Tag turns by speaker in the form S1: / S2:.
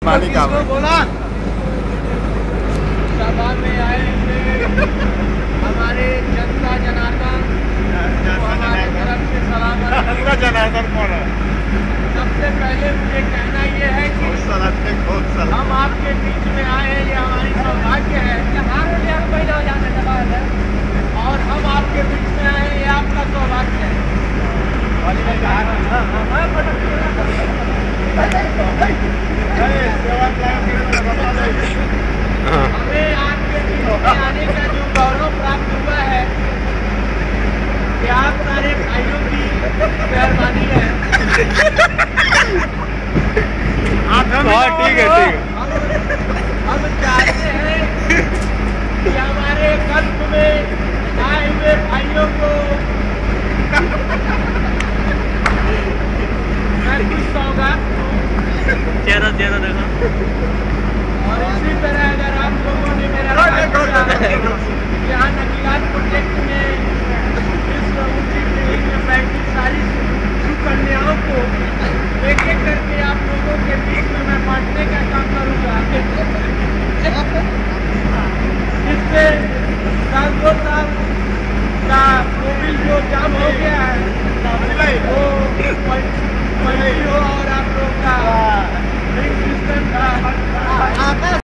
S1: पानी का
S2: बोला सभा में आए हमारे जनता जनार्दन हमारे तरफ से सलाम।
S1: जनार्दन कौन है?
S2: सबसे पहले मुझे कहना ये है कि हम आपके बीच में आए हैं, ये हमारी सौभाग्य है और हम आपके बीच में आए हैं, ये आपका सौभाग्य है। हमें आपके बीच में आने का जो गौरव प्राप्त हुआ है कि आप सारे भाइयों की मेहरबानी है।
S1: ठीक है।
S2: हम चाहते हैं कि हमारे कल्प में आए हुए भाइयों को मैं कुछ सौगात दूं।
S3: चेहरा देखो।
S2: और इसी तरह अगर आप लोगों ने मेरा यहाँ नकीलात प्रोजेक्ट में इस ऊंची ट्रेनिंग में बैठी सारी सुकन्याओं को एक एक करके आप लोगों के बीच में मैं बांटने का काम करूँगा, जिससे साल का मोबिल जो जाम हो गया है वो पलटी हो और आप लोग का सिस्टम का